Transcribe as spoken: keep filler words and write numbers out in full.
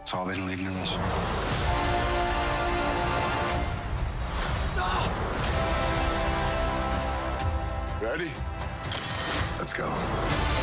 It's all been leading to this. Ready? Let's go.